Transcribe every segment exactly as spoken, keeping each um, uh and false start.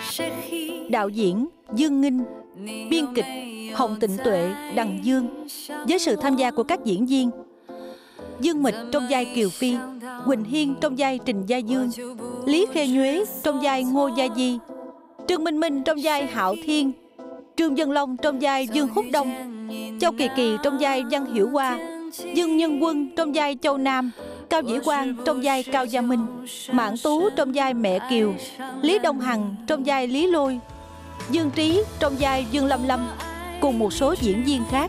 Đạo diễn Dương Nghinh, biên kịch Hồng Tịnh Tuệ, Đằng Dương, với sự tham gia của các diễn viên Dương Mịch trong vai Kiều Phi, Quỳnh Hiên trong vai Trình Gia Dương, Lý Khê Nhuế trong vai Ngô Gia Di, Trương Minh Minh trong vai Hạo Thiên, Trương Dân Long trong vai Dương Húc Đông, Châu Kỳ Kỳ trong vai Văn Hiểu Hoa, Dương Nhân Quân trong vai Châu Nam, Cao Dĩ Quang trong vai Cao Gia Minh, Mãn Tú trong vai Mẹ Kiều, Lý Đông Hằng trong vai Lý Lôi, Dương Trí trong vai Dương Lâm Lâm, cùng một số diễn viên khác.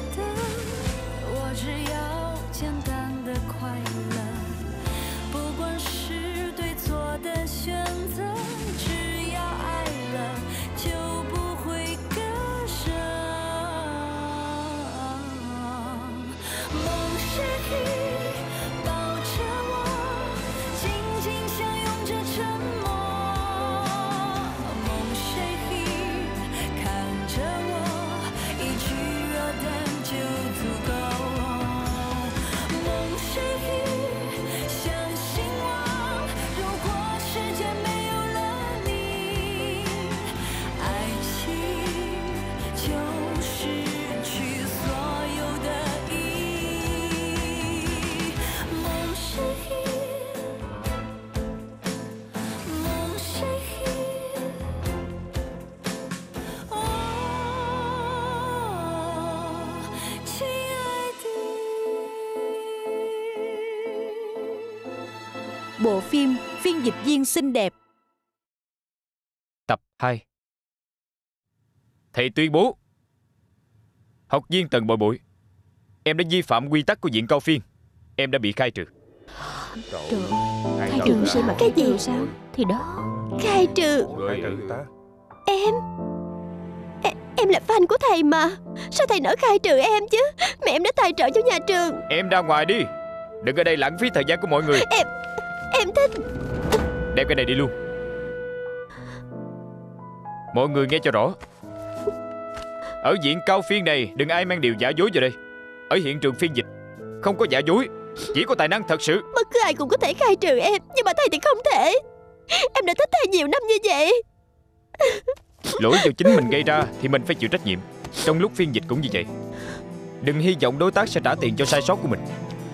Bộ phim Phiên dịch viên xinh đẹp. Tập hai. Thầy tuyên bố: học viên Tần Bội Bội, em đã vi phạm quy tắc của Viện Cao Phiên. Em đã bị khai trừ. Trời, khai trừ sao mà cái gì sao? Thì đó, khai trừ. Khai trừ ta. Em em, em là fan của thầy mà. Sao thầy nỡ khai trừ em chứ? Mẹ em đã tài trợ cho nhà trường. Em ra ngoài đi, đừng ở đây lãng phí thời gian của mọi người. Em Em thích. Đem cái này đi luôn. Mọi người nghe cho rõ, ở Viện Cao Phiên này đừng ai mang điều giả dối vào đây. Ở hiện trường phiên dịch không có giả dối, chỉ có tài năng thật sự. Bất cứ ai cũng có thể khai trừ em, nhưng mà thầy thì không thể. Em đã thích thầy nhiều năm như vậy. Lỗi do chính mình gây ra thì mình phải chịu trách nhiệm. Trong lúc phiên dịch cũng như vậy. Đừng hy vọng đối tác sẽ trả tiền cho sai sót của mình.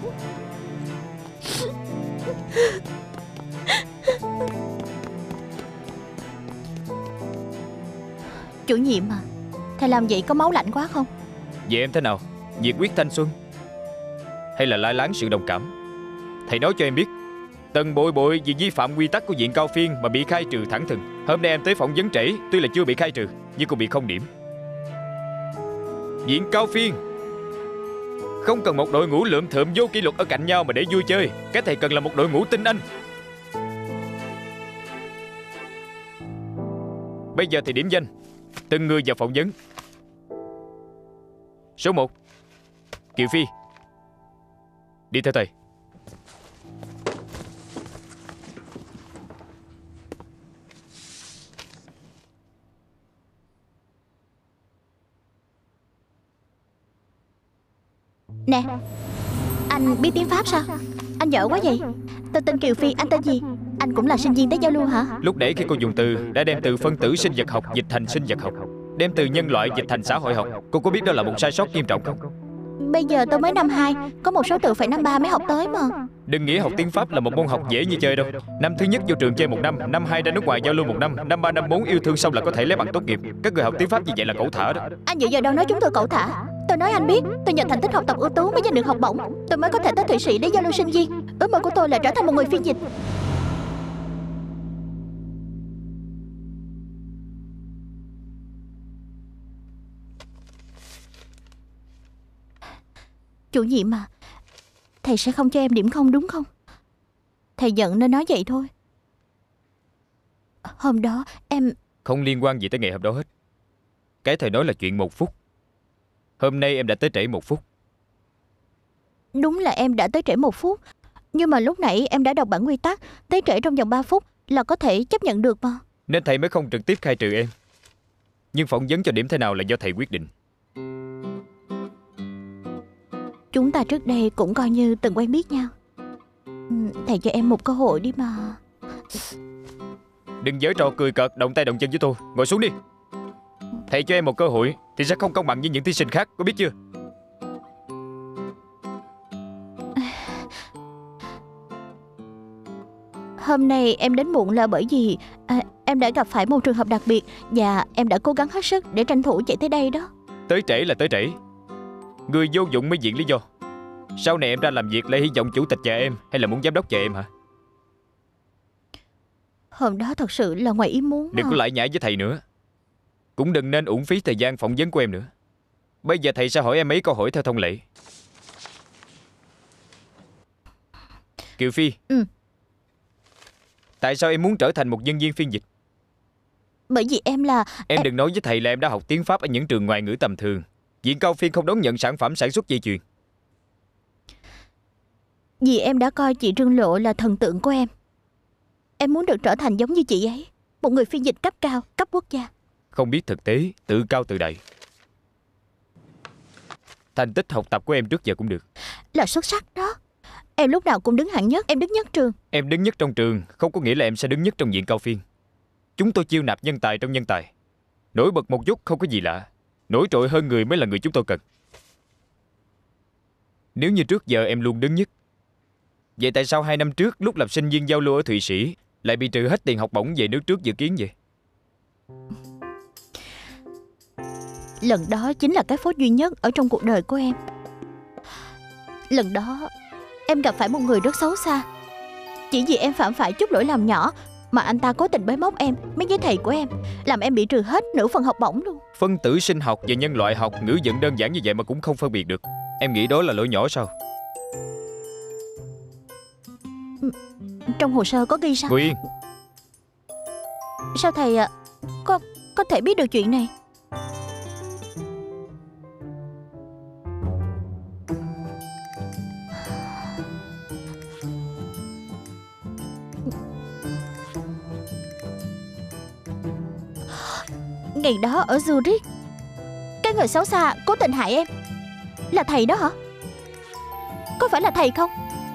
Chủ nhiệm à, thầy làm vậy có máu lạnh quá không? Vậy em thế nào? Nhiệt huyết thanh xuân hay là lai láng sự đồng cảm? Thầy nói cho em biết, Tần Bội Bội vì vi phạm quy tắc của Viện Cao Phiên mà bị khai trừ thẳng thừng. Hôm nay em tới phỏng vấn trễ, tuy là chưa bị khai trừ nhưng cũng bị không điểm. Viện Cao Phiên không cần một đội ngũ lượm thượm vô kỷ luật ở cạnh nhau mà để vui chơi. Cái thầy cần là một đội ngũ tinh anh. Bây giờ thì điểm danh từng người vào phỏng vấn. Số một, Kiều Phi. Đi theo thầy. Nè, anh biết tiếng Pháp sao? Anh giỏi quá vậy. Tôi tên Kiều Phi, anh tên gì? Anh cũng là sinh viên tới giao lưu hả? Lúc nãy khi cô dùng từ đã đem từ phân tử sinh vật học dịch thành sinh vật học, đem từ nhân loại dịch thành xã hội học, cô có biết đó là một sai sót nghiêm trọng không? Bây giờ tôi mới năm hai, có một số từ phải năm ba mới học tới mà. Đừng nghĩ học tiếng Pháp là một môn học dễ như chơi đâu. Năm thứ nhất vô trường chơi một năm, năm hai ra nước ngoài giao lưu một năm, năm ba năm bốn yêu thương xong là có thể lấy bằng tốt nghiệp. Các người học tiếng Pháp như vậy là cẩu thả đó. Anh vừa giờ đâu nói chúng tôi cẩu thả. Tôi nói anh biết, tôi nhờ thành tích học tập ưu tú mới giành được học bổng. Tôi mới có thể tới Thụy Sĩ để giao lưu sinh viên. Ước mơ của tôi là trở thành một người phiên dịch. Chủ nhiệm à, thầy sẽ không cho em điểm không đúng không? Thầy giận nên nói vậy thôi. Hôm đó em... Không liên quan gì tới ngày hôm đó hết. Cái thầy nói là chuyện một phút. Hôm nay em đã tới trễ một phút. Đúng là em đã tới trễ một phút. Nhưng mà lúc nãy em đã đọc bản quy tắc, tới trễ trong vòng ba phút là có thể chấp nhận được mà. Nên thầy mới không trực tiếp khai trừ em. Nhưng phỏng vấn cho điểm thế nào là do thầy quyết định. Chúng ta trước đây cũng coi như từng quen biết nhau. Thầy cho em một cơ hội đi mà. Đừng giở trò cười cợt động tay động chân với tôi. Ngồi xuống đi. Thầy cho em một cơ hội thì sẽ không công bằng với những thí sinh khác, có biết chưa? Hôm nay em đến muộn là bởi vì à, em đã gặp phải một trường hợp đặc biệt và em đã cố gắng hết sức để tranh thủ chạy tới đây đó. Tới trễ là tới trễ. Người vô dụng mới viện lý do. Sau này em ra làm việc lại hy vọng chủ tịch nhà em hay là muốn giám đốc nhà em hả? Hôm đó thật sự là ngoài ý muốn. Đừng à. có lại nhảy với thầy nữa. Cũng đừng nên uổng phí thời gian phỏng vấn của em nữa. Bây giờ thầy sẽ hỏi em mấy câu hỏi theo thông lệ. Kiều Phi. Ừ. Tại sao em muốn trở thành một nhân viên phiên dịch? Bởi vì em là Em em... đừng nói với thầy là em đã học tiếng Pháp ở những trường ngoại ngữ tầm thường. Viện Cao Phiên không đón nhận sản phẩm sản xuất dây chuyền. Vì em đã coi chị Trương Lộ là thần tượng của em. Em muốn được trở thành giống như chị ấy, một người phiên dịch cấp cao, cấp quốc gia. Không biết thực tế, tự cao tự đại. Thành tích học tập của em trước giờ cũng được. Là xuất sắc đó. Em lúc nào cũng đứng hạng nhất, em đứng nhất trường. Em đứng nhất trong trường không có nghĩa là em sẽ đứng nhất trong Viện Cao Phiên. Chúng tôi chiêu nạp nhân tài trong nhân tài. Nổi bật một chút không có gì lạ. Nổi trội hơn người mới là người chúng tôi cần. Nếu như trước giờ em luôn đứng nhất, vậy tại sao hai năm trước lúc làm sinh viên giao lưu ở Thụy Sĩ lại bị trừ hết tiền học bổng về nước trước dự kiến vậy? Lần đó chính là cái phốt duy nhất ở trong cuộc đời của em. Lần đó em gặp phải một người rất xấu xa. Chỉ vì em phạm phải chút lỗi lầm nhỏ mà anh ta cố tình bới móc em, mấy với thầy của em, làm em bị trừ hết nửa phần học bổng luôn. Phân tử sinh học và nhân loại học ngữ dẫn đơn giản như vậy mà cũng không phân biệt được. Em nghĩ đó là lỗi nhỏ sao? Trong hồ sơ có ghi sao? Ngồi yên. Sao thầy à, có, có thể biết được chuyện này? Ngày đó ở Zurich, cái người xấu xa cố tình hại em là thầy đó hả? Có phải là thầy không?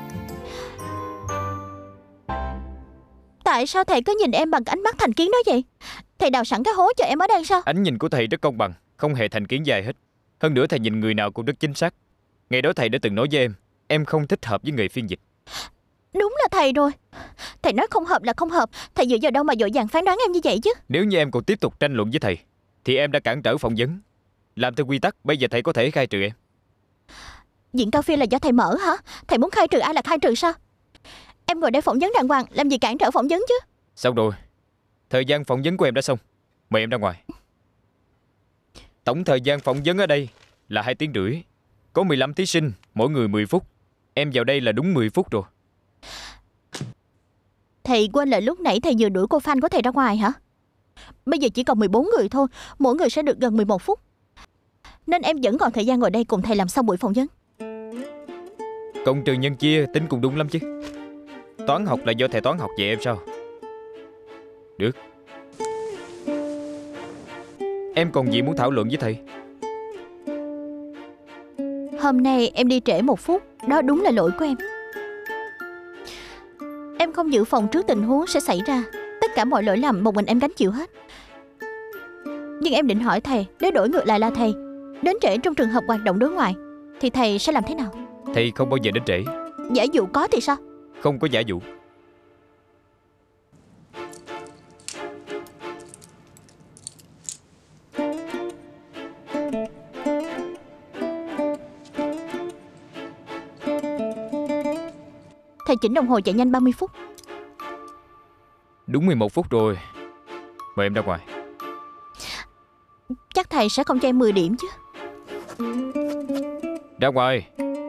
Tại sao thầy cứ nhìn em bằng ánh mắt thành kiến đó vậy? Thầy đào sẵn cái hố cho em ở đây sao? Ánh nhìn của thầy rất công bằng, không hề thành kiến dài hết. Hơn nữa thầy nhìn người nào cũng rất chính xác. Ngày đó thầy đã từng nói với em, em không thích hợp với người phiên dịch. Đúng là thầy rồi. Thầy nói không hợp là không hợp. Thầy dựa vào đâu mà vội vàng phán đoán em như vậy chứ? Nếu như em còn tiếp tục tranh luận với thầy thì em đã cản trở phỏng vấn. Làm theo quy tắc, bây giờ thầy có thể khai trừ em. Viện Cao Phiên là do thầy mở hả? Thầy muốn khai trừ ai là khai trừ sao? Em ngồi đây phỏng vấn đàng hoàng, làm gì cản trở phỏng vấn chứ? Xong rồi, thời gian phỏng vấn của em đã xong. Mời em ra ngoài. Tổng thời gian phỏng vấn ở đây là hai tiếng rưỡi. Có mười lăm thí sinh, mỗi người mười phút. Em vào đây là đúng mười phút rồi. Thầy quên là lúc nãy thầy vừa đuổi cô fan của thầy ra ngoài hả? Bây giờ chỉ còn mười bốn người thôi, mỗi người sẽ được gần mười một phút. Nên em vẫn còn thời gian ngồi đây cùng thầy làm xong buổi phỏng vấn. Cộng trừ nhân chia tính cũng đúng lắm chứ. Toán học là do thầy toán học dạy em sao? Được. Em còn gì muốn thảo luận với thầy? Hôm nay em đi trễ một phút, đó đúng là lỗi của em. Em không dự phòng trước tình huống sẽ xảy ra. Tất cả mọi lỗi lầm một mình em gánh chịu hết. Nhưng em định hỏi thầy, nếu đổi ngược lại là thầy đến trễ trong trường hợp hoạt động đối ngoại thì thầy sẽ làm thế nào? Thầy không bao giờ đến trễ. Giả dụ có thì sao? Không có giả dụ. Thầy chỉnh đồng hồ chạy nhanh ba mươi phút. Đúng mười một phút rồi. Mời em ra ngoài. Chắc thầy sẽ không cho em mười điểm chứ? Ra ngoài.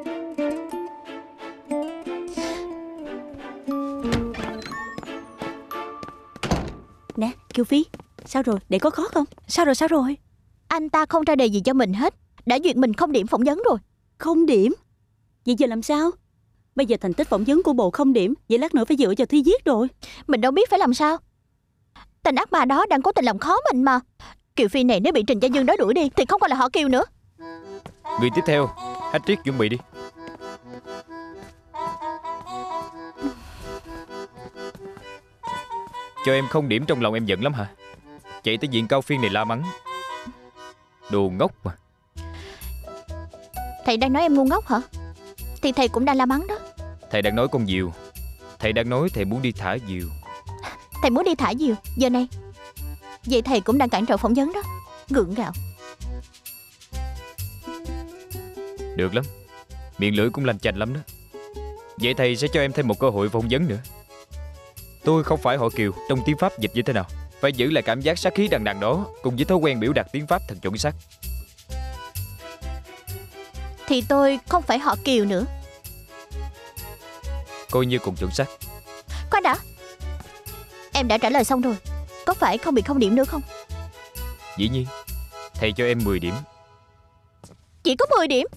Nè Kiều Phi, sao rồi, để có khó không? Sao rồi sao rồi? Anh ta không ra đề gì cho mình hết, đã duyệt mình không điểm phỏng vấn rồi. Không điểm? Vậy giờ làm sao? Bây giờ thành tích phỏng vấn của bộ không điểm, vậy lát nữa phải dựa vào thi viết rồi. Mình đâu biết phải làm sao. Tên ác ma đó đang cố tình làm khó mình mà. Kiều Phi này nếu bị Trình Gia Dương đó đuổi đi thì không còn là họ Kiều nữa. Người tiếp theo, Hách Triết chuẩn bị đi. Cho em không điểm trong lòng em giận lắm hả? Chạy tới viện Cao Phiên này la mắng. Đồ ngốc mà. Thầy đang nói em ngu ngốc hả? Thì thầy cũng đang la mắng đó. Thầy đang nói con diều. Thầy đang nói thầy muốn đi thả diều. Thầy muốn đi thả diều giờ này? Vậy thầy cũng đang cản trở phỏng vấn đó. Gượng gạo. Được lắm. Miệng lưỡi cũng lanh chanh lắm đó. Vậy thầy sẽ cho em thêm một cơ hội phỏng vấn nữa. Tôi không phải họ Kiều. Trong tiếng Pháp dịch như thế nào? Phải giữ lại cảm giác sát khí đằng đằng đó, cùng với thói quen biểu đạt tiếng Pháp thật chuẩn xác. Thì tôi không phải họ Kiều nữa. Coi như cùng chuẩn xác. Khoan đã. Em đã trả lời xong rồi. Có phải không bị không điểm nữa không? Dĩ nhiên. Thầy cho em mười điểm. Chỉ có mười điểm?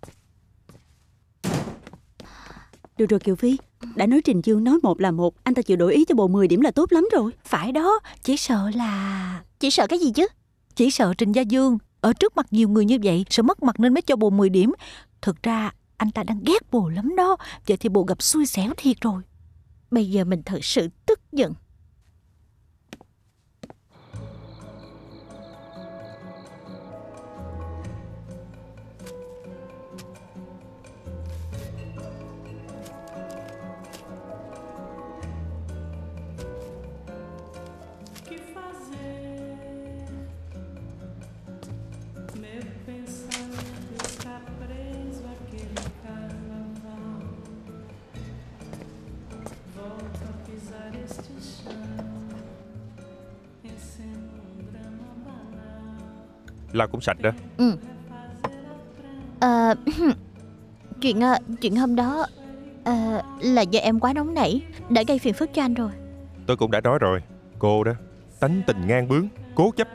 Được rồi Kiều Phi, đã nói Trình Dương nói một là một, anh ta chịu đổi ý cho bộ mười điểm là tốt lắm rồi. Phải đó, chỉ sợ là... Chỉ sợ cái gì chứ? Chỉ sợ Trình Gia Dương ở trước mặt nhiều người như vậy sợ mất mặt nên mới cho bồ mười điểm. Thực ra anh ta đang ghét bồ lắm đó. Vậy thì bồ gặp xui xẻo thiệt rồi. Bây giờ mình thật sự tức giận. Lau cũng sạch đó. Ừ. À, chuyện chuyện hôm đó à, là do em quá nóng nảy, đã gây phiền phức cho anh rồi. Tôi cũng đã nói rồi. Cô đó, tánh tình ngang bướng, cố chấp.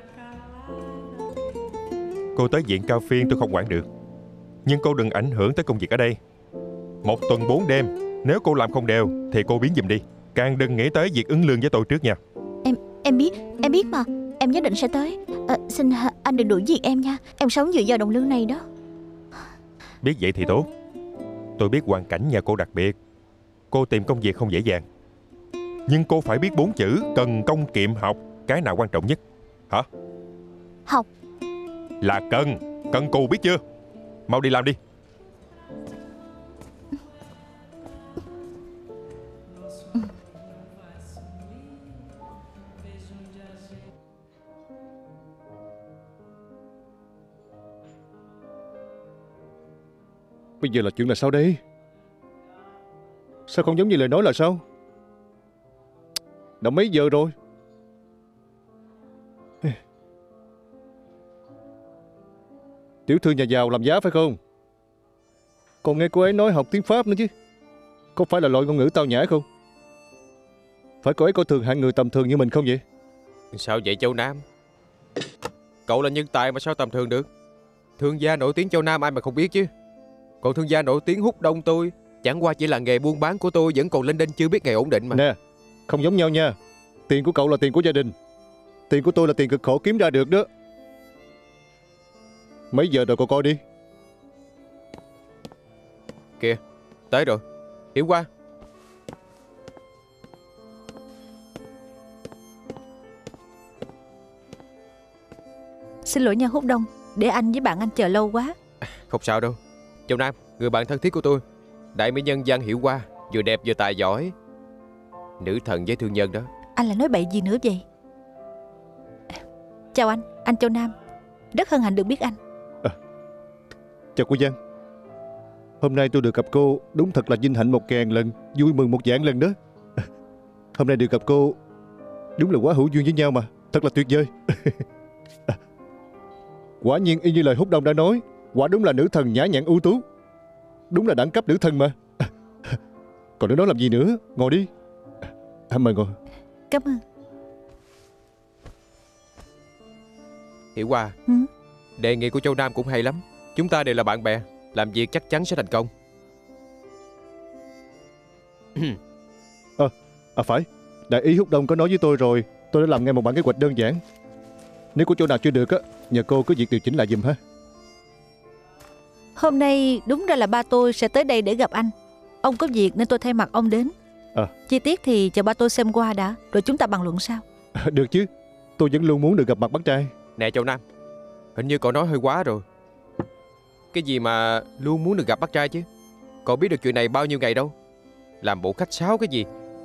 Cô tới viện Cao Phiên tôi không quản được, nhưng cô đừng ảnh hưởng tới công việc ở đây. Một tuần bốn đêm, nếu cô làm không đều thì cô biến giùm đi. Càng đừng nghĩ tới việc ứng lương với tôi trước nha. Em em biết, em biết mà. Em nhất định sẽ tới. à, Xin anh đừng đuổi việc em nha. Em sống dựa vào đồng lương này đó. Biết vậy thì tốt. Tôi biết hoàn cảnh nhà cô đặc biệt. Cô tìm công việc không dễ dàng. Nhưng cô phải biết bốn chữ cần công kiệm học. Cái nào quan trọng nhất? Hả? Học. Là cần. Cần cù biết chưa? Mau đi làm đi. Bây giờ là chuyện là sao đây? Sao không giống như lời nói là sao? Đã mấy giờ rồi? Tiểu thư nhà giàu làm giá phải không? Còn nghe cô ấy nói học tiếng Pháp nữa chứ. Có phải là loại ngôn ngữ tao nhã không? Phải cô ấy coi thường hạng người tầm thường như mình không vậy? Sao vậy Châu Nam? Cậu là nhân tài mà sao tầm thường được? Thương gia nổi tiếng Châu Nam ai mà không biết chứ. Còn thương gia nổi tiếng Húc Đông tôi chẳng qua chỉ là nghề buôn bán của tôi vẫn còn lên đên chưa biết ngày ổn định mà. Nè, không giống nhau nha. Tiền của cậu là tiền của gia đình. Tiền của tôi là tiền cực khổ kiếm ra được đó. Mấy giờ rồi cậu coi đi. Kìa, tới rồi. Hiểu qua. Xin lỗi nha Húc Đông, để anh với bạn anh chờ lâu quá. Không sao đâu. Châu Nam, người bạn thân thiết của tôi, đại mỹ nhân Giang Hiểu Qua, vừa đẹp vừa tài giỏi, nữ thần với thương nhân đó. Anh lại nói bậy gì nữa vậy? Chào anh, anh Châu Nam. Rất hân hạnh được biết anh. à, Chào cô Giang. Hôm nay tôi được gặp cô đúng thật là vinh hạnh một ngàn lần, vui mừng một vạn lần đó. à, Hôm nay được gặp cô đúng là quá hữu duyên với nhau mà. Thật là tuyệt vời. à, Quả nhiên y như lời Húc Đông đã nói, quả đúng là nữ thần nhã nhặn ưu tú. Đúng là đẳng cấp nữ thần mà. à, Còn nữa nói làm gì nữa. Ngồi đi. à, Mời ngồi. Cảm ơn. Hiểu Qua, ừ? đề nghị của Châu Nam cũng hay lắm. Chúng ta đều là bạn bè, làm việc chắc chắn sẽ thành công. à, à phải, đại ý Húc Đông có nói với tôi rồi. Tôi đã làm ngay một bản kế hoạch đơn giản. Nếu có chỗ nào chưa được á, nhờ cô cứ việc điều chỉnh lại giùm ha. Hôm nay đúng ra là ba tôi sẽ tới đây để gặp anh. Ông có việc nên tôi thay mặt ông đến. À. Chi tiết thì chờ ba tôi xem qua đã, rồi chúng ta bàn luận sau. Được chứ, tôi vẫn luôn muốn được gặp mặt bác trai. Nè Châu Nam, hình như cậu nói hơi quá rồi. Cái gì mà luôn muốn được gặp bác trai chứ? Cậu biết được chuyện này bao nhiêu ngày đâu. Làm bộ khách sáo cái gì.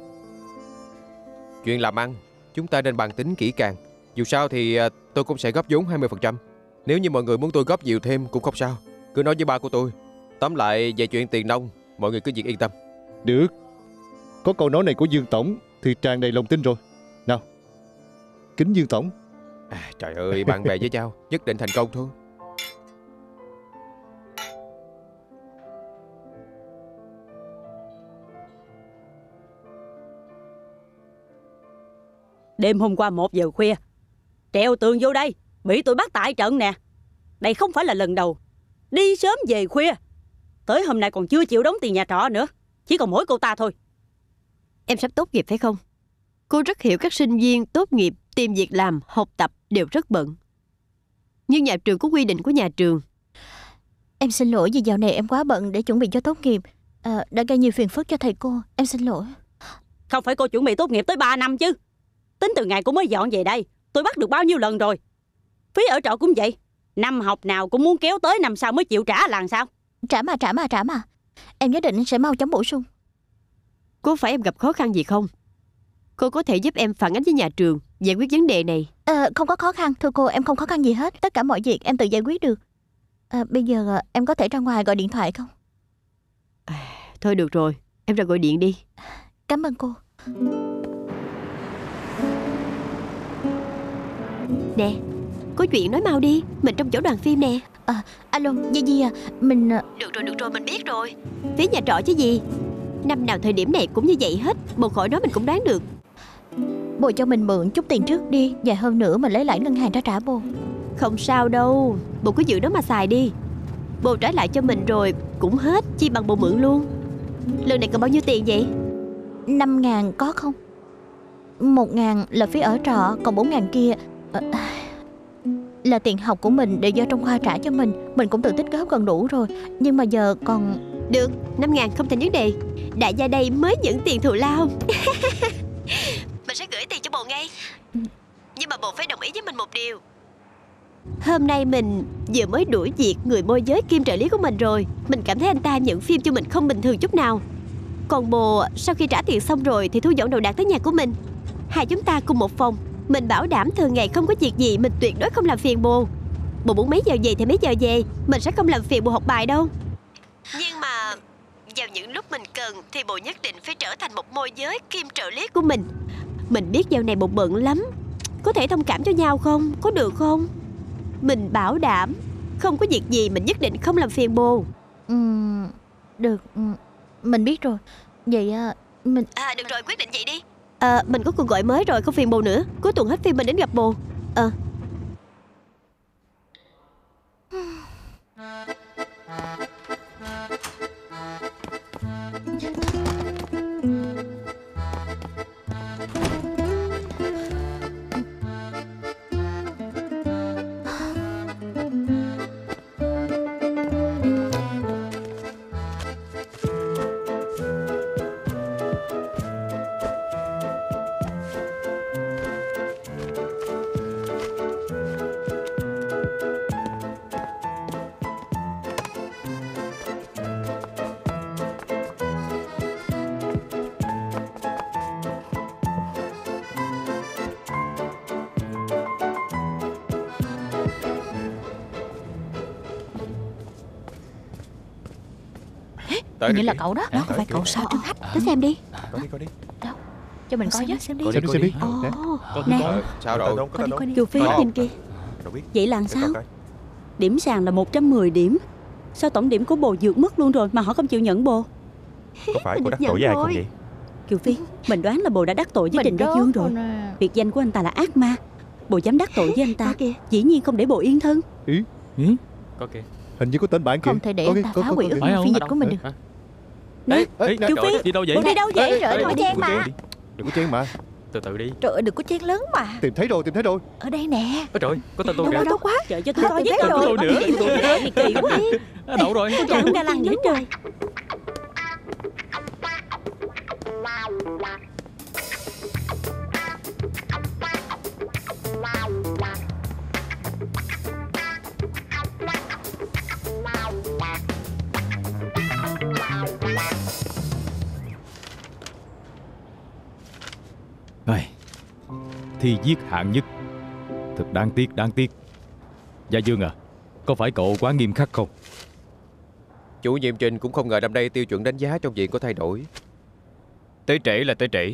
Chuyện làm ăn chúng ta nên bàn tính kỹ càng. Dù sao thì tôi cũng sẽ góp vốn hai mươi phần trăm. Nếu như mọi người muốn tôi góp nhiều thêm cũng không sao, cứ nói với ba của tôi. Tóm lại về chuyện tiền nong, mọi người cứ việc yên tâm. Được. Có câu nói này của Dương Tổng thì tràn đầy lòng tin rồi. Nào, kính Dương Tổng. À, trời ơi, bạn bè với nhau nhất định thành công thôi. Đêm hôm qua một giờ khuya trèo tường vô đây, bị tụi bắt tại trận nè. Đây không phải là lần đầu đi sớm về khuya. Tới hôm nay còn chưa chịu đóng tiền nhà trọ nữa. Chỉ còn mỗi cô ta thôi. Em sắp tốt nghiệp phải không? Cô rất hiểu các sinh viên tốt nghiệp tìm việc làm, học tập đều rất bận. Nhưng nhà trường có quy định của nhà trường. Em xin lỗi vì dạo này em quá bận để chuẩn bị cho tốt nghiệp, à, đã gây nhiều phiền phức cho thầy cô. Em xin lỗi. Không phải cô chuẩn bị tốt nghiệp tới ba năm chứ. Tính từ ngày cô mới dọn về đây, tôi bắt được bao nhiêu lần rồi. Phí ở trọ cũng vậy. Năm học nào cũng muốn kéo tới năm sau mới chịu trả là sao? Trả mà trả mà trả mà Em nhất định sẽ mau chóng bổ sung. Có phải em gặp khó khăn gì không? Cô có thể giúp em phản ánh với nhà trường giải quyết vấn đề này. à, Không có khó khăn, thưa cô, em không khó khăn gì hết. Tất cả mọi việc em tự giải quyết được. à, Bây giờ em có thể ra ngoài gọi điện thoại không? À, thôi được rồi, em ra gọi điện đi. Cảm ơn cô. Nè, có chuyện nói mau đi. Mình trong chỗ đoàn phim nè. à, Alo, Di Di à, mình... Được rồi, được rồi, mình biết rồi. Phí nhà trọ chứ gì. Năm nào thời điểm này cũng như vậy hết. Bộ khỏi nói mình cũng đoán được. Bồ cho mình mượn chút tiền trước đi, vài hôm nữa mình lấy lãi ngân hàng ra trả bồ. Không sao đâu, bồ cứ giữ đó mà xài đi. Bồ trả lại cho mình rồi cũng hết, chi bằng bồ mượn luôn. Lần này còn bao nhiêu tiền vậy? Năm ngàn có không? Một ngàn là phí ở trọ, còn bốn ngàn kia à, là tiền học của mình, đều do trong khoa trả cho mình. Mình cũng tự tích góp gần đủ rồi. Nhưng mà giờ còn... Được, năm ngàn không thành vấn đề. Đại gia đây mới nhận tiền thù lao. Mình sẽ gửi tiền cho bồ ngay. Nhưng mà bồ phải đồng ý với mình một điều. Hôm nay mình vừa mới đuổi việc người môi giới kiêm trợ lý của mình rồi. Mình cảm thấy anh ta nhận phim cho mình không bình thường chút nào. Còn bồ sau khi trả tiền xong rồi thì thu dọn đồ đạc tới nhà của mình. Hai chúng ta cùng một phòng. Mình bảo đảm thường ngày không có việc gì, mình tuyệt đối không làm phiền bồ. Bồ muốn mấy giờ về thì mấy giờ về. Mình sẽ không làm phiền bồ học bài đâu. Nhưng mà vào những lúc mình cần thì bồ nhất định phải trở thành một môi giới kiêm trợ lý của mình. Mình biết dạo này bồ bận lắm. Có thể thông cảm cho nhau không? Có được không? Mình bảo đảm không có việc gì mình nhất định không làm phiền bồ. ừ, Được, ừ, mình biết rồi. Vậy à, mình... À được rồi, quyết định vậy đi. À, mình có cuộc gọi mới rồi, không phiền bồ nữa. Cuối tuần hết phim mình đến gặp bồ. Ờ Hình như là cậu đó. Đó, có phải cậu sao Trương Hách? Tới xem đi. Coi đi, coi đi. Đâu? Cho mình coi với, xem đi. Coi đi, xem đi. Ồ, Nè, Ờ, sao rồi? coi đi, coi đi. Kiều Phi Có. nhìn kìa. Đâu biết. Vậy là Để sao? coi coi. Điểm sàn là một trăm mười điểm. Sao tổng điểm của bồ vượt mất luôn rồi mà họ không chịu nhận bồ? Có phải Mình cô được đắc nhận tội với ai không rồi. vậy? Kiều Phi, mình đoán là bồ đã đắc tội với Mình Trình Gia đó, Dương rồi. còn à, Biệt danh của anh ta là ác ma. Bồ dám đắc tội với anh ta, Có kìa. dĩ nhiên không để bồ yên thân. Có kìa. Hình như có tên bạn kìa. không thể để Có anh kìa, ta có- phá có- hủy có ước kìa. mơ Phải phiên không? dịch của mình được. Nè, Ê, ê, Kiều Phi, đi đâu vậy? bồ đi đâu vậy? Ê, trời ơi, Ê, đừng có chen đừng có mà. chen. Đừng có chen mà. Từ từ đi. Trời ơi, đừng có chen lớn mà. Tìm thấy rồi, tìm thấy rồi. Ở đây nè. Ôi trời, có tên tôi Đâu kìa. đâu đâu quá. Trời cho tôi coi với Tôi tôi. tôi nữa. Tôi nữa. Kỳ quá. À, đậu rồi. Tôi chẳng ra lăng gì hết trơn. Ai, thi viết hạng nhất. Thật đáng tiếc, đáng tiếc. Gia Dương à, có phải cậu quá nghiêm khắc không? Chủ nhiệm Trình cũng không ngờ năm nay tiêu chuẩn đánh giá trong viện có thay đổi. Tới trễ là tới trễ.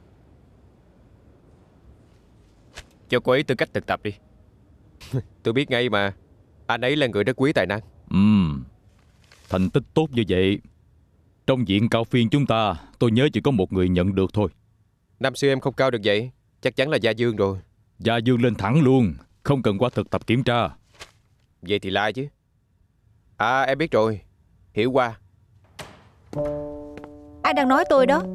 Cho cô ấy tư cách thực tập đi. Tôi biết ngay mà. Anh ấy là người rất quý tài năng. Ừm, thành tích tốt như vậy, trong viện Cao Phiên chúng ta, tôi nhớ chỉ có một người nhận được thôi. Năm xưa em không cao được vậy, chắc chắn là Gia Dương rồi. Gia Dương lên thẳng luôn, không cần qua thực tập kiểm tra. Vậy thì lai chứ. À em biết rồi, Hiểu Hoa. Ai đang nói tôi đó?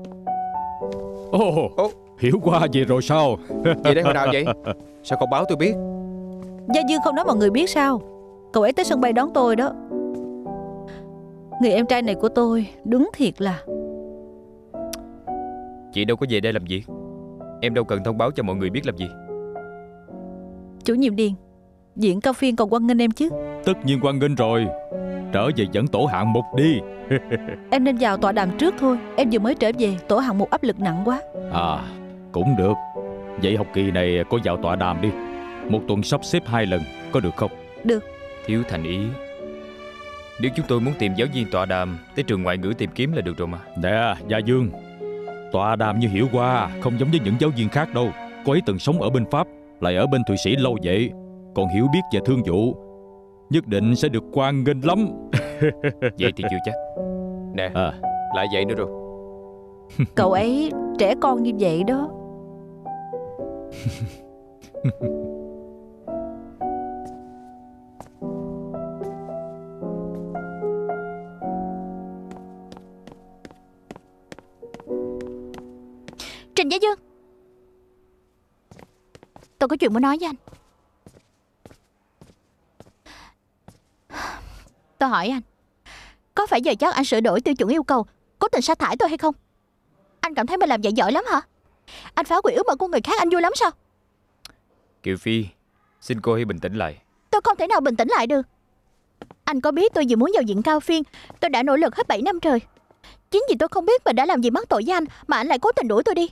Ồ, Ồ, Hiểu Hoa về rồi sao? về đây hồi nào vậy? Sao không báo tôi biết? Gia Dương không nói mọi người biết sao? Cậu ấy tới sân bay đón tôi đó. Người em trai này của tôi đúng thiệt là. Chị đâu có về đây làm việc. Em đâu cần thông báo cho mọi người biết làm gì. Chủ nhiệm Điền, viện Cao Phiên còn hoan nghênh em chứ? Tất nhiên hoan nghênh rồi. Trở về dẫn tổ hạng mục đi. Em nên vào tọa đàm trước thôi. Em vừa mới trở về, tổ hạng mục áp lực nặng quá. À, cũng được. Vậy học kỳ này có vào tọa đàm đi. Một tuần sắp xếp hai lần, có được không? Được. Thiếu thành ý. Nếu chúng tôi muốn tìm giáo viên tọa đàm, tới trường ngoại ngữ tìm kiếm là được rồi mà. Nè, Gia Dương, tọa đàm như Hiểu Hoa không giống với những giáo viên khác đâu. Cô ấy từng sống ở bên Pháp, lại ở bên Thụy Sĩ lâu vậy, còn hiểu biết về thương vụ, nhất định sẽ được hoan nghênh lắm. Vậy thì chưa chắc. Nè, À, lại vậy nữa rồi. Cậu ấy trẻ con như vậy đó. Trình Gia Dương, tôi có chuyện muốn nói với anh. Tôi hỏi anh, có phải giờ chắc anh sửa đổi tiêu chuẩn yêu cầu, cố tình sa thải tôi hay không? Anh cảm thấy mình làm vậy giỏi lắm hả? Anh phá hủy ước mơ của người khác anh vui lắm sao? Kiều Phi, xin cô hãy bình tĩnh lại. Tôi không thể nào bình tĩnh lại được. Anh có biết tôi vì muốn vào viện Cao Phiên, tôi đã nỗ lực hết bảy năm trời. Chính vì tôi không biết mình đã làm gì mắc tội với anh mà anh lại cố tình đuổi tôi đi.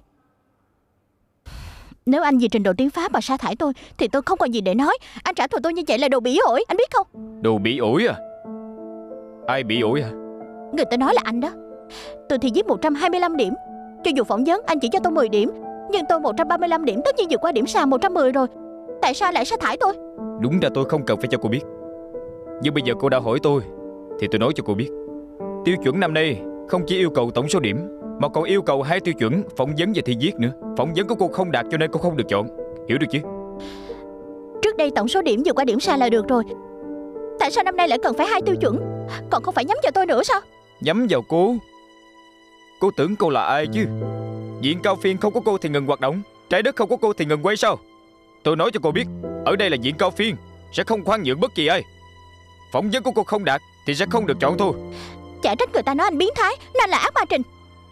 Nếu anh vì trình độ tiếng Pháp mà sa thải tôi thì tôi không còn gì để nói. Anh trả thù tôi như vậy là đồ bỉ ổi, anh biết không? Đồ bị ổi à? Ai bị ổi hả? Người ta nói là anh đó. Tôi thi viết một trăm hai mươi lăm điểm. Cho dù phỏng vấn anh chỉ cho tôi mười điểm, nhưng tôi một trăm ba mươi lăm điểm, tất nhiên vượt qua điểm sàn một trăm mười rồi. Tại sao lại sa thải tôi? Đúng ra tôi không cần phải cho cô biết. Nhưng bây giờ cô đã hỏi tôi thì tôi nói cho cô biết. Tiêu chuẩn năm nay không chỉ yêu cầu tổng số điểm, mà còn yêu cầu hai tiêu chuẩn phỏng vấn và thi viết nữa. Phỏng vấn của cô không đạt cho nên cô không được chọn. Hiểu được chứ? Trước đây tổng số điểm vượt qua điểm sàn là được rồi. Tại sao năm nay lại cần phải hai tiêu chuẩn? Còn không phải nhắm vào tôi nữa sao? Nhắm vào cô? Cô tưởng cô là ai chứ? Viện Cao Phiên không có cô thì ngừng hoạt động, trái đất không có cô thì ngừng quay sao? Tôi nói cho cô biết, ở đây là Viện Cao Phiên, sẽ không khoan nhượng bất kỳ ai. Phỏng vấn của cô không đạt thì sẽ không được chọn thôi. Chả trách người ta nói anh biến thái, nên là ác ma Trình.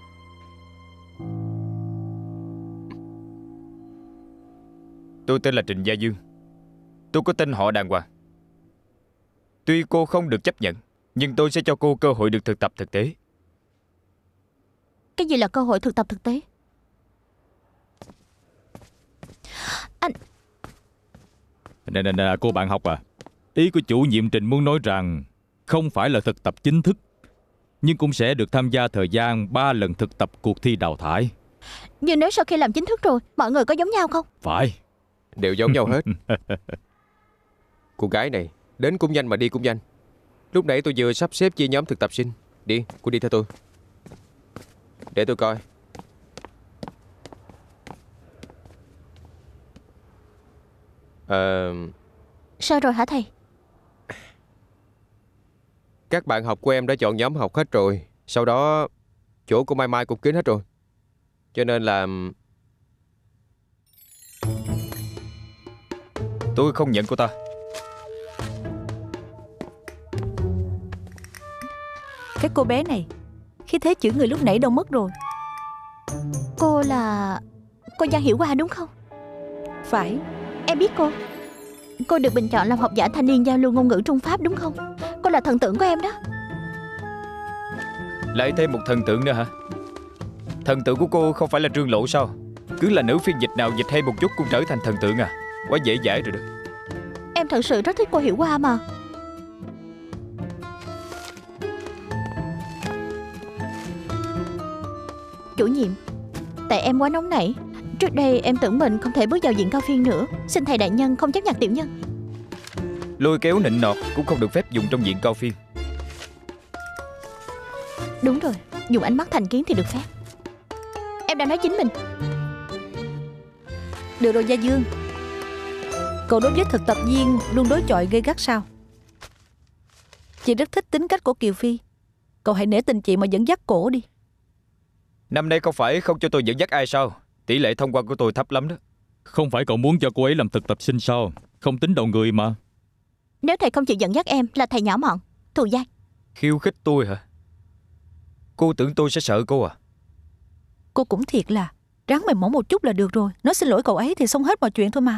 Tôi tên là Trình Gia Dương. Tôi có tên họ đàng hoàng. Tuy cô không được chấp nhận, nhưng tôi sẽ cho cô cơ hội được thực tập thực tế. Cái gì là cơ hội thực tập thực tế? Anh... Nè nè nè cô bạn học à, ý của chủ nhiệm Trình muốn nói rằng không phải là thực tập chính thức, nhưng cũng sẽ được tham gia thời gian ba lần thực tập cuộc thi đào thải. Nhưng nếu sau khi làm chính thức rồi, mọi người có giống nhau không? Phải. Đều giống nhau hết. Cô gái này đến cũng nhanh mà đi cũng nhanh. Lúc nãy tôi vừa sắp xếp chia nhóm thực tập sinh. Đi, cô đi theo tôi. Để tôi coi. Ờ... Sao rồi hả thầy? Các bạn học của em đã chọn nhóm học hết rồi. Sau đó chỗ của Mai Mai cũng kín hết rồi. Cho nên là... Tôi không nhận cô ta. Cái cô bé này, khí thế chửi người lúc nãy đâu mất rồi? Cô là... cô Giang Hiểu Hoa đúng không? Phải. Em biết cô. Cô được bình chọn làm học giả thanh niên giao lưu ngôn ngữ Trung Pháp đúng không? Cô là thần tượng của em đó. Lại thêm một thần tượng nữa hả? Thần tượng của cô không phải là Trương Lộ sao? Cứ là nữ phiên dịch nào dịch hay một chút cũng trở thành thần tượng à? Quá dễ dãi rồi đó. Em thật sự rất thích cô Hiểu Hoa mà. Chủ nhiệm, tại em quá nóng nảy. Trước đây em tưởng mình không thể bước vào diện cao phiên nữa. Xin thầy đại nhân không chấp nhận tiểu nhân. Lôi kéo nịnh nọt cũng không được phép dùng trong diện cao phiên. Đúng rồi, dùng ánh mắt thành kiến thì được phép. Em đang nói chính mình. Được rồi Gia Dương, cậu đối với thực tập viên luôn đối chọi gây gắt sao? Chị rất thích tính cách của Kiều Phi. Cậu hãy nể tình chị mà dẫn dắt cổ đi. Năm nay không phải không cho tôi dẫn dắt ai sao? Tỷ lệ thông qua của tôi thấp lắm đó. Không phải cậu muốn cho cô ấy làm thực tập sinh sao? Không tính đầu người mà. Nếu thầy không chịu dẫn dắt em là thầy nhỏ mọn, thù dai. Khiêu khích tôi hả? Cô tưởng tôi sẽ sợ cô à? Cô cũng thiệt là ráng mềm mỏng một chút là được rồi. Nói xin lỗi cậu ấy thì xong hết mọi chuyện thôi mà.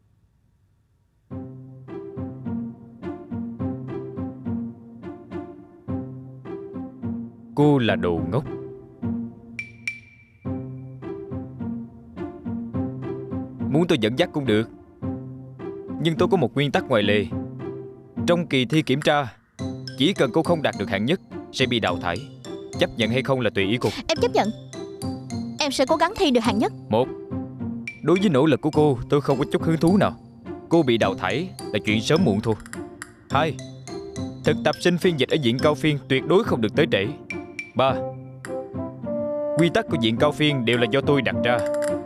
Cô là đồ ngốc. Muốn tôi dẫn dắt cũng được, nhưng tôi có một nguyên tắc ngoài lề. Trong kỳ thi kiểm tra, chỉ cần cô không đạt được hạng nhất sẽ bị đào thải. Chấp nhận hay không là tùy ý cô. Em chấp nhận. Em sẽ cố gắng thi được hạng nhất. Một, đối với nỗ lực của cô tôi không có chút hứng thú nào. Cô bị đào thải là chuyện sớm muộn thôi. Hai, thực tập sinh phiên dịch ở diện cao phiên tuyệt đối không được tới trễ. Ba, quy tắc của diện cao phiên đều là do tôi đặt ra.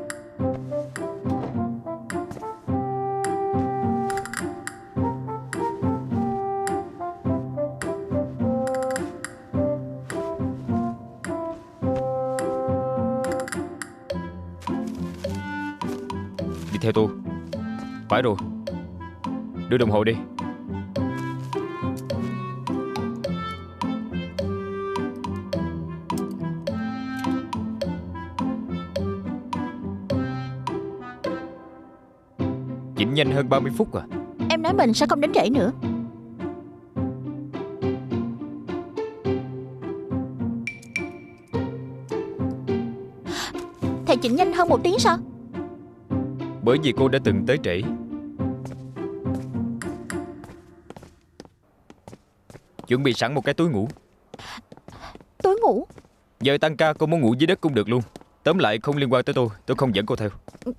Đi theo tôi. Phải rồi, đưa đồng hồ đi. Chỉnh nhanh hơn ba mươi phút à? Em nói mình sẽ không đến trễ nữa. Thầy chỉnh nhanh hơn một tiếng sao? Bởi vì cô đã từng tới trễ. Chuẩn bị sẵn một cái túi ngủ. Túi ngủ? Giờ tăng ca cô muốn ngủ dưới đất cũng được luôn. Tóm lại không liên quan tới tôi. Tôi không dẫn cô theo.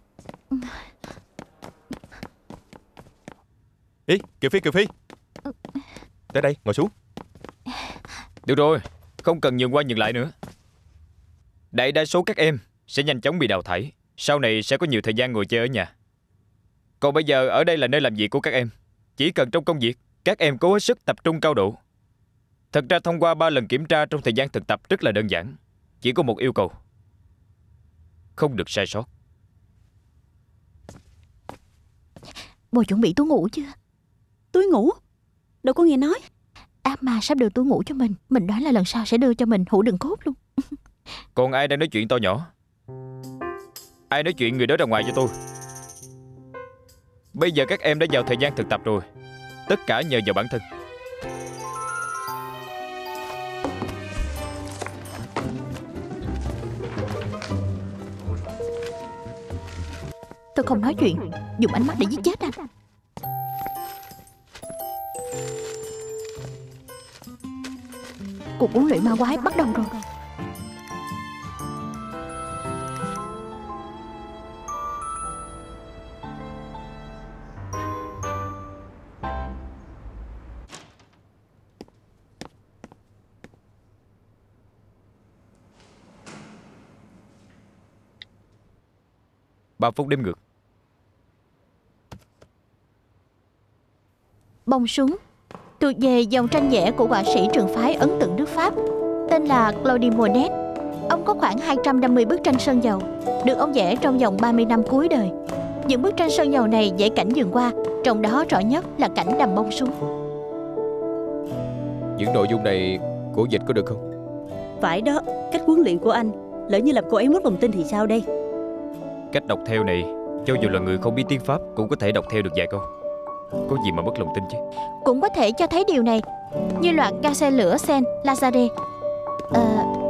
Ý, Kiều Phi, Kiều Phi, tới đây, ngồi xuống. Được rồi, không cần nhường qua nhường lại nữa. Đại đa số các em sẽ nhanh chóng bị đào thải. Sau này sẽ có nhiều thời gian ngồi chơi ở nhà. Còn bây giờ ở đây là nơi làm việc của các em. Chỉ cần trong công việc các em cố hết sức tập trung cao độ. Thật ra thông qua ba lần kiểm tra trong thời gian thực tập rất là đơn giản. Chỉ có một yêu cầu: không được sai sót. Bồ chuẩn bị túi ngủ chưa? Túi ngủ? Đâu có nghe nói. Ác ma sắp đưa túi ngủ cho mình. Mình đoán là lần sau sẽ đưa cho mình hũ đựng cốt luôn. Còn ai đang nói chuyện to nhỏ? Ai nói chuyện người đó ra ngoài cho tôi. Bây giờ các em đã vào thời gian thực tập rồi. Tất cả nhờ vào bản thân. Tôi không nói chuyện, dùng ánh mắt để giết chết anh. Cuộc huấn luyện ma quái bắt đầu rồi. Ba phút đếm ngược. Bông súng thuộc về dòng tranh vẽ của họa sĩ trường phái ấn tượng nước Pháp, tên là Claude Monet. Ông có khoảng hai trăm năm mươi bức tranh sơn dầu, được ông vẽ trong vòng ba mươi năm cuối đời. Những bức tranh sơn dầu này vẽ cảnh vườn hoa, trong đó rõ nhất là cảnh đầm bông súng. Những nội dung này của dịch có được không? Phải đó, cách huấn luyện của anh Lỡ như làm cô ấy mất lòng tin thì sao đây? Cách đọc theo này, cho dù là người không biết tiếng Pháp cũng có thể đọc theo được vài câu. Có gì mà mất lòng tin chứ. Cũng có thể cho thấy điều này, như loạt ga xe lửa Saint Lazare. Ờ...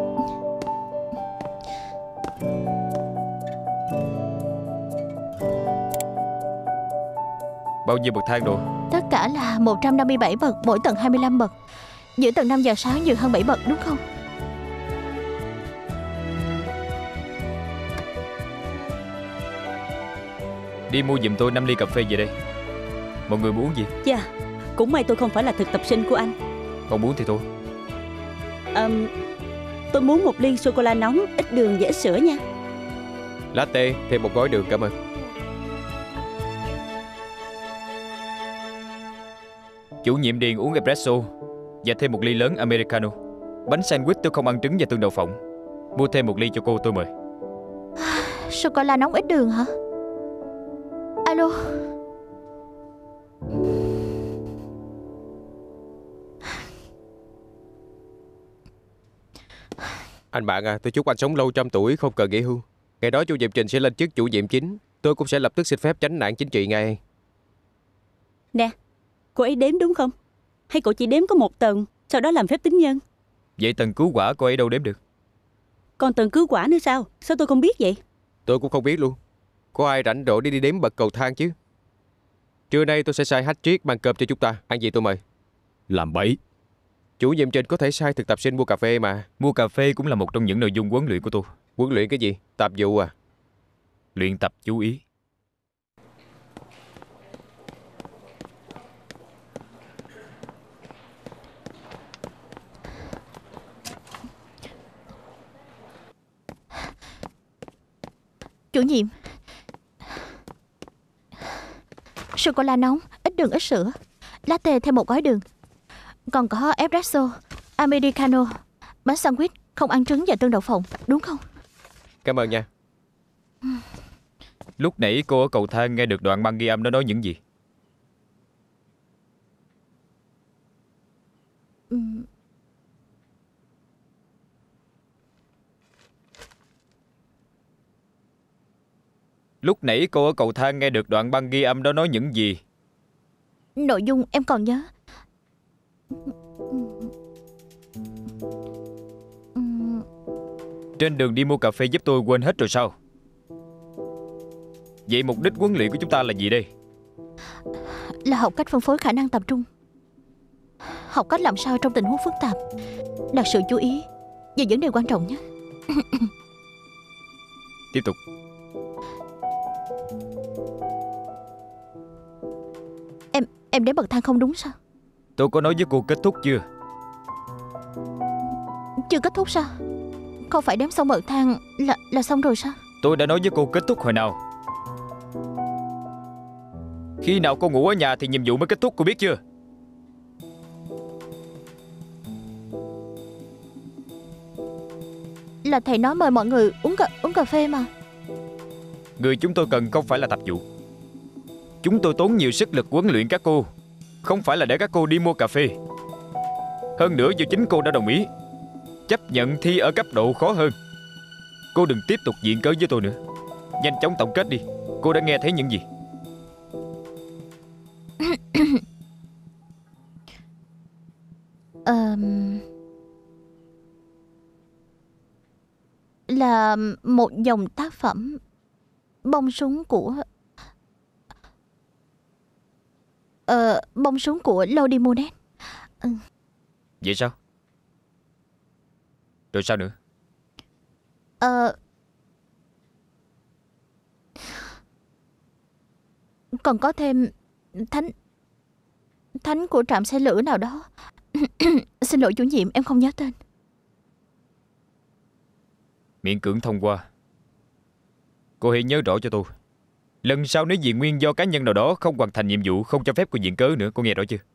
Bao nhiêu bậc thang rồi? Tất cả là một trăm năm mươi bảy bậc, mỗi tầng hai mươi lăm bậc. Giữa tầng năm và sáu nhiều hơn bảy bậc đúng không? Đi mua giùm tôi năm ly cà phê về đây. Mọi người muốn gì? Dạ, cũng may tôi không phải là thực tập sinh của anh. Không muốn thì thôi. à, Tôi muốn một ly sô-cô-la nóng, ít đường và ít sữa nha. Latte, thêm một gói đường cảm ơn. Chủ nhiệm Điền uống espresso và thêm một ly lớn Americano. Bánh sandwich tôi không ăn trứng và tương đậu phộng. Mua thêm một ly cho cô tôi mời. Sô-cô-la nóng ít đường hả? Alo. Anh bạn à, tôi chúc anh sống lâu trăm tuổi, không cần nghỉ hưu. Ngày đó chủ nhiệm Trình sẽ lên chức chủ nhiệm chính. Tôi cũng sẽ lập tức xin phép tránh nạn chính trị ngay. Nè, cô ấy đếm đúng không? Hay cô chỉ đếm có một tầng, sau đó làm phép tính nhân? Vậy tầng cứu quả cô ấy đâu đếm được? Còn tầng cứu quả nữa sao? Sao tôi không biết vậy? Tôi cũng không biết luôn. Có ai rảnh rỗi đi đi đếm bậc cầu thang chứ? Trưa nay tôi sẽ sai hat-trick mang cơm cho chúng ta. Ăn gì tôi mời? Làm bậy. Chủ nhiệm Trình có thể sai thực tập sinh mua cà phê mà. Mua cà phê cũng là một trong những nội dung huấn luyện của tôi. Huấn luyện cái gì? Tạp vụ à? Luyện tập chú ý. Chủ nhiệm, sô-cô-la nóng, ít đường ít sữa. Latte thêm một gói đường. Còn có espresso, Americano, bánh sandwich, không ăn trứng và tương đậu phộng, đúng không? Cảm ơn nha. Lúc nãy cô ở cầu thang nghe được đoạn băng ghi âm nó nói những gì? Uhm. Lúc nãy cô ở cầu thang nghe được đoạn băng ghi âm đó nói những gì? Nội dung em còn nhớ. Trên đường đi mua cà phê giúp tôi quên hết rồi sao? Vậy mục đích huấn luyện của chúng ta là gì đây? Là học cách phân phối khả năng tập trung. Học cách làm sao trong tình huống phức tạp đặt sự chú ý về vấn đề quan trọng nhất. Tiếp tục. Em em đến bậc thang không đúng sao? Tôi có nói với cô kết thúc chưa? Chưa kết thúc sao? Không phải đếm xong bậc thang là là xong rồi sao? Tôi đã nói với cô kết thúc hồi nào? Khi nào cô ngủ ở nhà thì nhiệm vụ mới kết thúc, cô biết chưa? Là thầy nói mời mọi người uống cà, uống cà phê mà. Người chúng tôi cần không phải là tập vụ. Chúng tôi tốn nhiều sức lực huấn luyện các cô, không phải là để các cô đi mua cà phê. Hơn nữa do chính cô đã đồng ý chấp nhận thi ở cấp độ khó hơn. Cô đừng tiếp tục viện cớ với tôi nữa. Nhanh chóng tổng kết đi. Cô đã nghe thấy những gì? um, Là một dòng tác phẩm bông súng của Ờ, bông súng của Lodi Monet. Ừ. Vậy sao? Rồi sao nữa? Ờ, còn có thêm thánh thánh của trạm xe lửa nào đó. Xin lỗi chủ nhiệm, em không nhớ tên. Miễn cưỡng thông qua. Cô hãy nhớ rõ cho tôi. Lần sau nếu vì nguyên do cá nhân nào đó không hoàn thành nhiệm vụ, không cho phép cô viện cớ nữa. Cô nghe rõ chưa?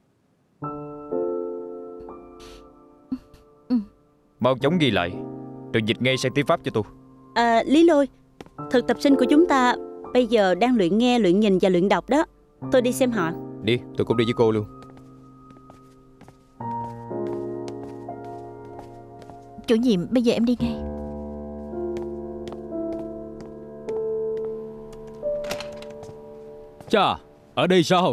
Ừ. Mau chóng ghi lại rồi dịch ngay sang tiếng Pháp cho tôi. À, Lý Lôi, thực tập sinh của chúng ta bây giờ đang luyện nghe, luyện nhìn và luyện đọc đó. Tôi đi xem họ. Đi, tôi cũng đi với cô luôn. Chủ nhiệm, bây giờ em đi ngay. Chà, ở đây sao?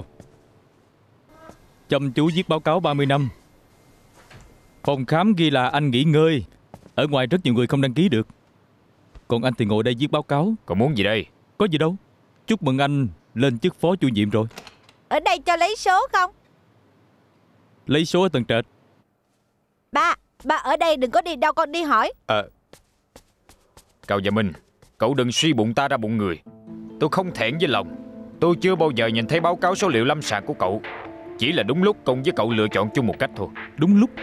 Chăm chú viết báo cáo ba mươi năm. Phòng khám ghi là anh nghỉ ngơi. Ở ngoài rất nhiều người không đăng ký được. Còn anh thì ngồi đây viết báo cáo. Còn muốn gì đây? Có gì đâu. Chúc mừng anh lên chức phó chủ nhiệm rồi. Ở đây cho lấy số không? Lấy số ở tầng trệt. Ba, ba ở đây đừng có đi đâu, con đi hỏi. À, Cao Gia Minh, cậu đừng suy bụng ta ra bụng người. Tôi không thẹn với lòng. Tôi chưa bao giờ nhìn thấy báo cáo số liệu lâm sàng của cậu. Chỉ là đúng lúc cùng với cậu lựa chọn chung một cách thôi. Đúng lúc?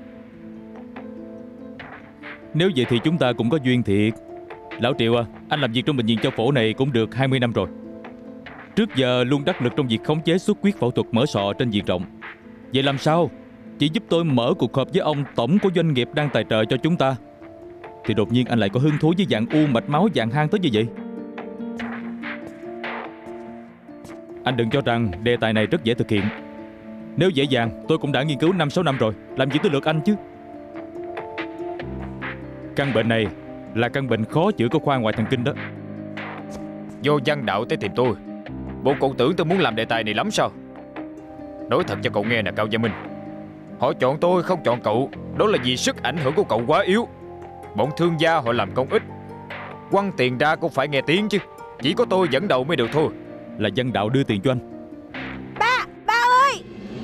Nếu vậy thì chúng ta cũng có duyên thiệt. Lão Triệu à, anh làm việc trong bệnh viện Châu Phổ này cũng được hai mươi năm rồi. Trước giờ luôn đắc lực trong việc khống chế xuất huyết phẫu thuật mở sọ trên diện rộng. Vậy làm sao chỉ giúp tôi mở cuộc họp với ông tổng của doanh nghiệp đang tài trợ cho chúng ta, thì đột nhiên anh lại có hứng thú với dạng u mạch máu dạng hang tới như vậy? Anh đừng cho rằng đề tài này rất dễ thực hiện. Nếu dễ dàng tôi cũng đã nghiên cứu năm sáu năm rồi, làm gì tới lượt anh chứ. Căn bệnh này là căn bệnh khó chữa của khoa ngoại thần kinh đó. Vô Văn Đạo tới tìm tôi. Bộ cậu tưởng tôi muốn làm đề tài này lắm sao? Nói thật cho cậu nghe nè Cao Gia Minh, họ chọn tôi không chọn cậu, đó là vì sức ảnh hưởng của cậu quá yếu. Bọn thương gia họ làm công ích, quăng tiền ra cũng phải nghe tiếng chứ. Chỉ có tôi dẫn đầu mới được thôi. Là Văn Đạo đưa tiền cho anh. Ba, ba ơi!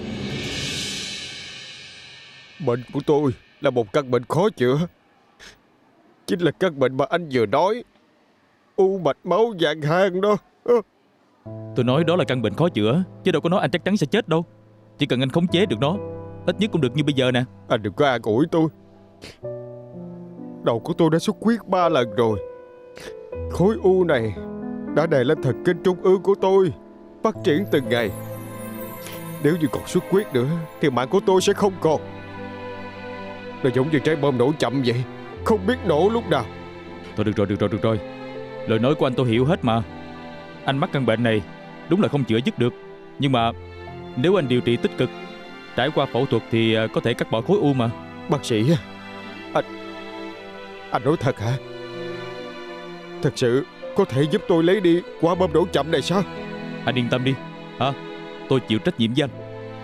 Bệnh của tôi là một căn bệnh khó chữa. Chính là căn bệnh mà anh vừa nói, u mạch máu dạng hang đó. Tôi nói đó là căn bệnh khó chữa, chứ đâu có nói anh chắc chắn sẽ chết đâu. Chỉ cần anh khống chế được nó, ít nhất cũng được như bây giờ nè. Anh đừng có an ủi tôi. Đầu của tôi đã xuất huyết ba lần rồi. Khối u này đã đè lên thần kinh trung ương của tôi, phát triển từng ngày. Nếu như còn xuất huyết nữa thì mạng của tôi sẽ không còn. Nó giống như trái bom nổ chậm vậy, không biết nổ lúc nào. Thôi được rồi, được rồi, được rồi. Lời nói của anh tôi hiểu hết mà. Anh mắc căn bệnh này đúng là không chữa dứt được. Nhưng mà nếu anh điều trị tích cực, trải qua phẫu thuật thì có thể cắt bỏ khối u mà. Bác sĩ, anh Anh nói thật hả? Thật sự có thể giúp tôi lấy đi quả bom nổ chậm này sao? Anh yên tâm đi. Hả? Tôi chịu trách nhiệm với anh.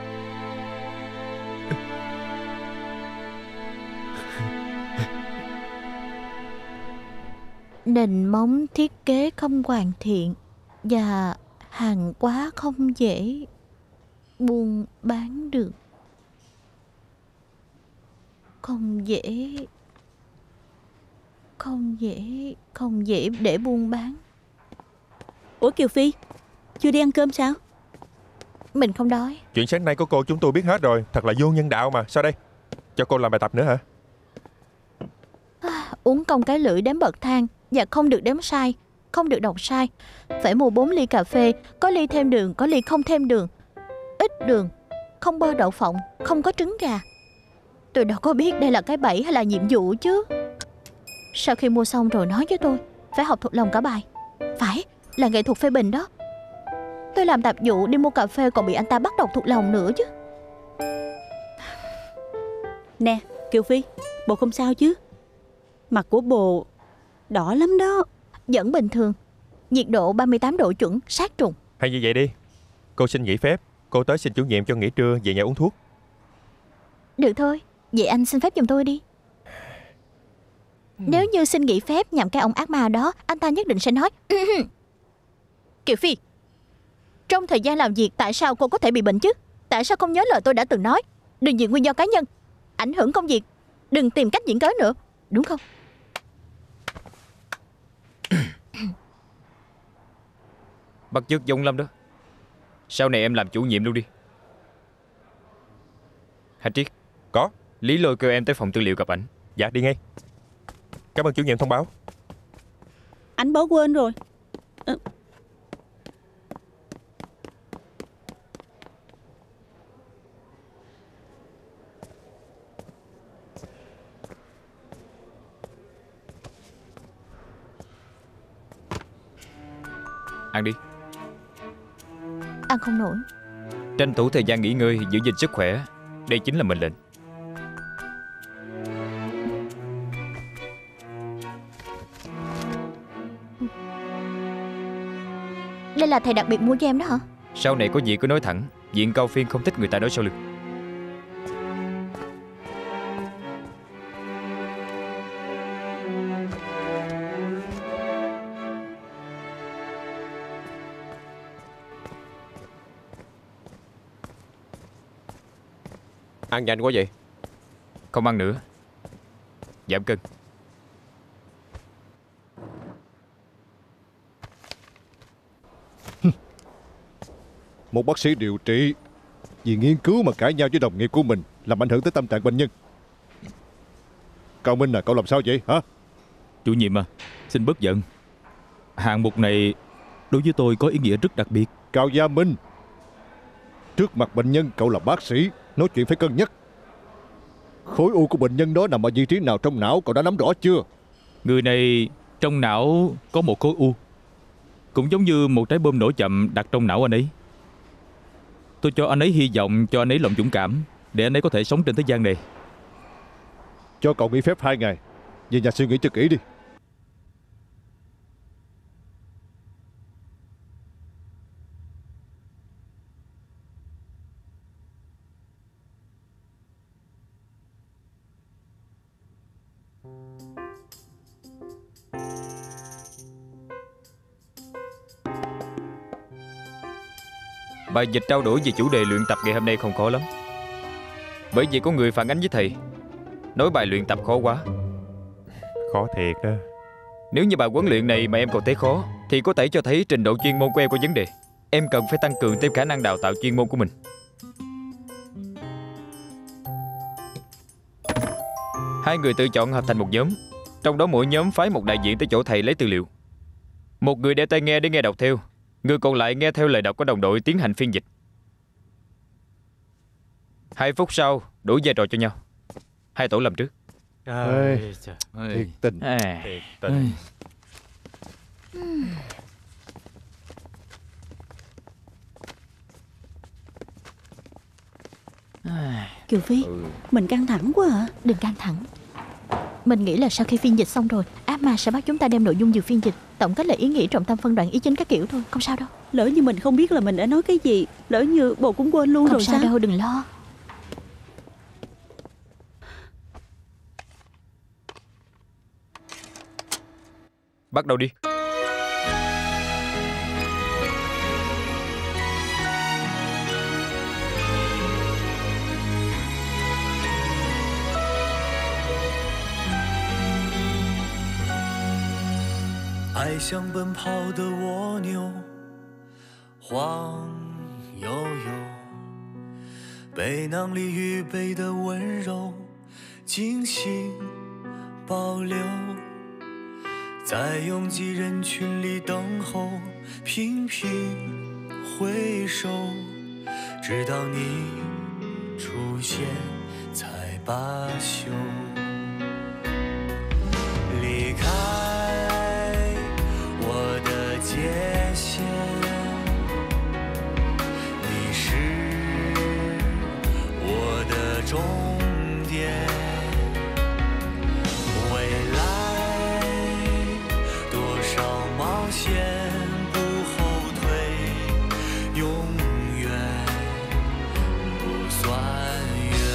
Nền móng thiết kế không hoàn thiện và hàng hóa không dễ buôn bán được. Không dễ Không dễ Không dễ để buôn bán. Ủa Kiều Phi, chưa đi ăn cơm sao? Mình không đói. Chuyện sáng nay của cô chúng tôi biết hết rồi. Thật là vô nhân đạo mà. Sao đây? Cho cô làm bài tập nữa hả? Uống công cái lưỡi đếm bậc thang và không được đếm sai, không được đọc sai. Phải mua bốn ly cà phê, có ly thêm đường, có ly không thêm đường. Ít đường, không bơ đậu phộng, không có trứng gà. Tôi đâu có biết đây là cái bẫy hay là nhiệm vụ chứ. Sau khi mua xong rồi nói với tôi phải học thuộc lòng cả bài. Phải, là nghệ thuật phê bình đó. Tôi làm tạp vụ đi mua cà phê còn bị anh ta bắt đọc thuộc lòng nữa chứ. Nè Kiều Phi, bồ không sao chứ? Mặt của bồ đỏ lắm đó. Vẫn bình thường. Nhiệt độ ba mươi tám độ chuẩn, sát trùng. Hay như vậy đi, cô xin nghỉ phép. Cô tới xin chủ nhiệm cho nghỉ trưa, về nhà uống thuốc. Được thôi, vậy anh xin phép giùm tôi đi. Nếu như xin nghỉ phép nhằm cái ông ác ma đó, anh ta nhất định sẽ nói Kiều Phi, trong thời gian làm việc tại sao cô có thể bị bệnh chứ? Tại sao không nhớ lời tôi đã từng nói? Đừng vì nguyên do cá nhân ảnh hưởng công việc, đừng tìm cách diễn cớ nữa, đúng không? Bắt chước giống lắm đó. Sau này em làm chủ nhiệm luôn đi. Hà Triết. Có. Lý Lôi kêu em tới phòng tư liệu gặp ảnh. Dạ đi ngay. Cảm ơn chủ nhiệm thông báo. Anh bỏ quên rồi. Ừ. Ăn đi. Ăn không nổi. Tranh thủ thời gian nghỉ ngơi, giữ gìn sức khỏe. Đây chính là mệnh lệnh. Đây là thầy đặc biệt mua cho em đó hả? Sau này có gì cứ nói thẳng. Viện Cao Phiên không thích người ta nói sau lưng. Ăn nhanh quá vậy. Không ăn nữa. Giảm cân. Một bác sĩ điều trị vì nghiên cứu mà cãi nhau với đồng nghiệp của mình, làm ảnh hưởng tới tâm trạng bệnh nhân. Cao Minh à, cậu làm sao vậy hả? Chủ nhiệm à, xin bớt giận. Hạng mục này đối với tôi có ý nghĩa rất đặc biệt. Cao Gia Minh, trước mặt bệnh nhân cậu là bác sĩ, nói chuyện phải cân nhắc. Khối u của bệnh nhân đó nằm ở vị trí nào trong não, cậu đã nắm rõ chưa? Người này trong não có một khối u, cũng giống như một trái bom nổ chậm đặt trong não anh ấy. Tôi cho anh ấy hy vọng, cho anh ấy lòng dũng cảm, để anh ấy có thể sống trên thế gian này. Cho cậu nghỉ phép hai ngày, về nhà suy nghĩ cho kỹ đi. Bài dịch trao đổi về chủ đề luyện tập ngày hôm nay không khó lắm. Bởi vì có người phản ánh với thầy, nói bài luyện tập khó quá. Khó thiệt đó. Nếu như bài huấn luyện này mà em còn thấy khó, thì có thể cho thấy trình độ chuyên môn của em có vấn đề. Em cần phải tăng cường thêm khả năng đào tạo chuyên môn của mình. Hai người tự chọn hợp thành một nhóm, trong đó mỗi nhóm phái một đại diện tới chỗ thầy lấy tư liệu. Một người đeo tai nghe để nghe đọc theo, người còn lại nghe theo lời đọc của đồng đội tiến hành phiên dịch. Hai phút sau đổi vai trò cho nhau. Hai tổ làm trước. Ê, thiệt tình. Thiệt tình. Kiều Phi, Ừ. mình căng thẳng quá à. Đừng căng thẳng. Mình nghĩ là sau khi phiên dịch xong rồi, ác ma sẽ bắt chúng ta đem nội dung vừa phiên dịch tổng kết lại ý nghĩa, trọng tâm, phân đoạn, ý chính các kiểu thôi. Không sao đâu. Lỡ như mình không biết là mình đã nói cái gì, lỡ như bộ cũng quên luôn Không rồi sao sao? đâu, đừng lo. Bắt đầu đi. 爱像奔跑的蜗牛，晃悠悠，背囊里预备的温柔，精心保留，在拥挤人群里等候，频频回首，直到你出现才罢休。离开我的界限，你是我的终点。未来多少冒险不后退，永远不算远。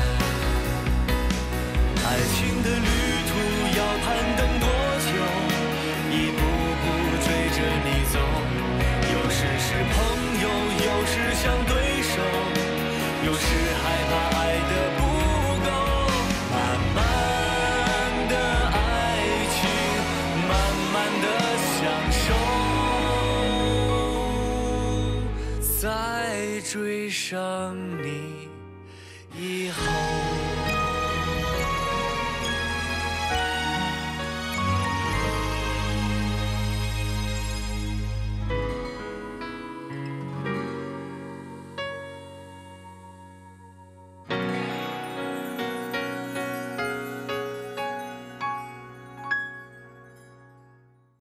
爱情的旅途要攀登多久？一步步追着你走，有时是朋友，有时像对手，有时害怕爱的不够。慢慢的爱情，慢慢的享受，在追上你以后。